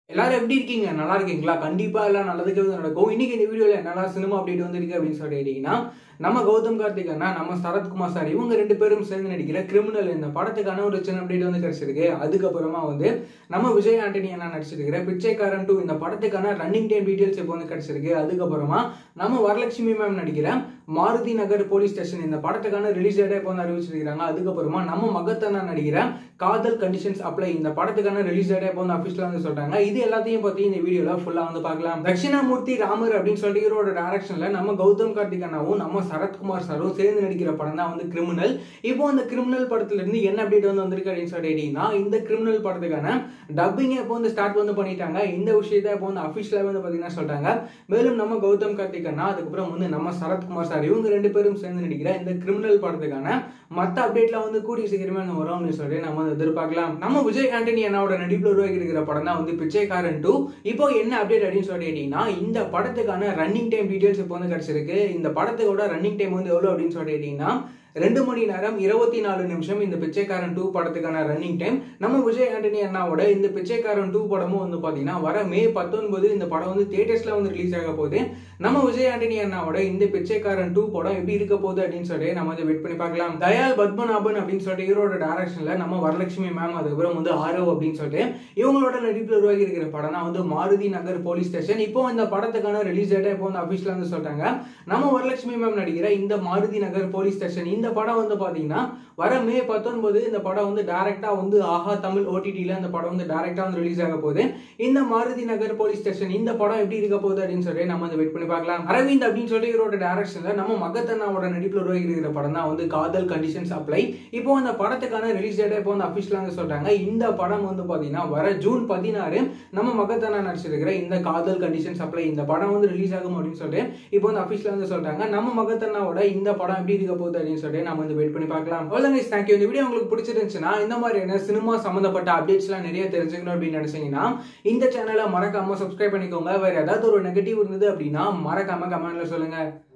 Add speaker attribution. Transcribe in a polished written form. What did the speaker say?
Speaker 1: எல்லாரும் எப்படி இருக்கீங்க? நல்லா இருக்கீங்களா? கண்டிப்பா எல்லாம் நல்லதுக்கு நடக்கும். இன்னைக்கு இந்த வீடியோல என்னெல்லாம் சினிமா அப்டேட் வந்திருக்கு அப்படின்னு சொல்லிட்டீங்கன்னா, நம்ம கௌதம் கார்த்திக் அண்ணா, நம்ம சரத்குமார் சார் இவங்க ரெண்டு பேரும் சேர்ந்து நடிக்கிற கிரிமினல் இந்த படத்துக்கான ஒரு சின்ன அப்டேட் வந்து கிடைச்சிருக்கு. அதுக்கப்புறமா வந்து நம்ம விஜய் ஆண்டனி அண்ணா நடிச்சிருக்கிற பிச்சைக்காரன் 2 இந்த படத்துக்கான ரன்னிங் டைம் டீடைல்ஸ் இப்போ வந்து கிடைச்சிருக்கு. அதுக்கப்புறமா நம்ம வரலட்சுமி மேம் நடிக்கிற மாருதி நகர் போலீஸ் ஸ்டேஷன் இந்த படத்துக்கான ரிலீஸ் டேட்டை இப்போ வந்து அறிவிச்சிருக்காங்க. அதுக்கப்புறமா நம்ம மகத் அண்ணா நடிக்கிற காதல் கண்டிஷன்ஸ் அப்ளை இந்த படத்துக்கான ரிலீஸ் டேட்டை இப்போ வந்து அபிஷியலா வந்து சொல்றாங்க. இது எல்லாத்தையும் பத்தி இந்த வீடியோல ஃபுல்லா வந்து பார்க்கலாம். தட்சிணாமூர்த்தி ராமர் அப்படின்னு சொல்லிட்டு இவரோட டைரக்ஷன்ல நம்ம கௌதம் கார்த்திக் அண்ணாவும் நம்ம சரத்குமார் சாரும் சேர்ந்து நடிக்கிற படம் தான் வந்து கிரிமினல். இப்போ அந்த கிரிமினல் படத்துல இருந்து என்ன அப்டேட் வந்து வந்திருக்கு அப்படின்னு சொல்லிட்டீங்கன்னா, இந்த கிரிமினல் படத்துக்கான டப்பிங் இப்போ வந்து ஸ்டார்ட் வந்து பண்ணிட்டாங்க. இந்த விஷயத்தை இப்போ வந்து அபிஷியலா வந்து பாத்தீங்கன்னா சொல்றாங்க. மேலும் நம்ம கௌதம் கார்த்திக் அண்ணா அதுக்கப்புறம் வந்து நம்ம சரத்குமார் சார் இவங்க ரெண்டு பேரும் சேர்ந்து நடிக்கிற இந்த கிரிமினல் படத்துக்கான மத்த அப்டேட்ல வந்து கூடிய சீக்கிரமே வரும் அப்படின்னு சொல்லி நம்ம எதிர்பார்க்கலாம். நம்ம விஜய் ஆண்டனி அண்ணாவோட நடிப்புல உருவாக்கி இருக்கிற படம் தான் வந்து பிச்சைக்காரன் 2. இப்போ என்ன அப்டேட் அப்படின்னு சொல்லிட்டீங்கன்னா, இந்த படத்துக்கான ரன்னிங் டைம் டீடைல்ஸ் இப்போ வந்து கிடைச்சிருக்கு. இந்த படத்தோட ரன்னிங் டைம் வந்து எவ்வளவு அப்படின்னு சொல்லிட்டீங்கன்னா 2 மணி நேரம் 24 நிமிஷம் இந்த பிச்சைக்காரன் 2 படத்துக்கான ரன்னிங் டைம். நம்ம விஜய் ஆண்டனி அண்ணாவோட இந்த பிச்சைக்காரன் 2 படமும் வந்து பாத்தீங்கன்னா வர மே 19 இந்த படம் வந்து தியேட்டர்ஸ்ல வந்து ரிலீஸ் ஆக போகுது. நம்ம விஜய் ஆண்டனி அண்ணாவோட இந்த பிச்சைக்காரன் 2 படம் எப்படி இருக்க போகுது அப்படின்னு சொல்லி நம்ம வந்து வெயிட் பண்ணி பார்க்கலாம். தயால் பத்மநாபன் அப்படின்னு சொல்லிட்டு இவரோட டைரக்ஷன்ல நம்ம வரலட்சுமி மேம் அதுக்கப்புறம் வந்து ஆரவ் அப்படின்னு சொல்லிட்டு இவங்களோட நடிப்புல உருவாகி இருக்கிற படம் தான் வந்து மாருதி நகர் போலீஸ் ஸ்டேஷன். இப்போ இந்த படத்துக்கான ரிலீஸ் டேட்டை இப்போ வந்து அபிஷியலா வந்து சொல்றாங்க. நம்ம வரலட்சுமி மேம் நடிக்கிற இந்த மாருதி நகர் போலீஸ் ஸ்டேஷன் இந்த படம் வந்து பாத்தீங்கன்னா வர மே 19 இந்த படம் வந்து டைரக்டா வந்து ஆஹா தமிழ் ஓடிடில இந்த படம் வந்து டைரக்டா வந்து ரிலீஸ் ஆக போகுது. இந்த மாருதி நகர் போலீஸ் ஸ்டேஷன் இந்த படம் எப்படி இருக்க போகுது அப்படின்னு சொல்லி நம்ம வந்து வெயிட் பண்ணி பார்க்கலாம். அரவிந்த் அப்படின்னு சொல்லி இவரோட டைரக்ஷன்ல நம்ம மகத் அண்ணாவோட நடிப்புல உருவாகி இருக்கிற படம் தான் வந்து காதல் கண்டிஷன்ஸ் அப்ளை. இப்போ அந்த படத்துக்கான ரிலீஸ் டேட்டை இப்போ வந்து அபிஷியலா வந்து சொல்றாங்க. இந்த படம் வந்து பாத்தீங்கன்னா வர ஜூன் 16 நம்ம மகத் அண்ணா நடிச்சிருக்கிற இந்த காதல் கண்டிஷன்ஸ் அப்ளை இந்த படம் வந்து ரிலீஸ் ஆகும் அப்படின்னு சொல்லிட்டு இப்போ வந்து அபிஷியலா வந்து சொல்றாங்க. நம்ம மகத் அண்ணாவோட இந்த படம் எப்படி இருக்க போகுது அப்படின்னு சொல்லிட்டு நம்ம வந்து வெயிட் பண்ணி பார்க்கலாம். தேங்க்யூ. இந்த வீடியோ உங்களுக்கு பிடிச்சிருந்துச்சுன்னா இந்த மாதிரியான சினிமா சம்பந்தப்பட்ட அப்டேட்ஸ் எல்லாம் நிறைய தெரிஞ்சுக்கணும் அப்படின்னு நினைச்சீங்கன்னா இந்த சேனலை மறக்காம சப்ஸ்கிரைப் பண்ணிக்கோங்க. வேற ஏதாவது ஒரு நெகட்டிவ் இருந்தது அப்படின்னா மறக்காம கமெண்ட்ல சொல்லுங்க.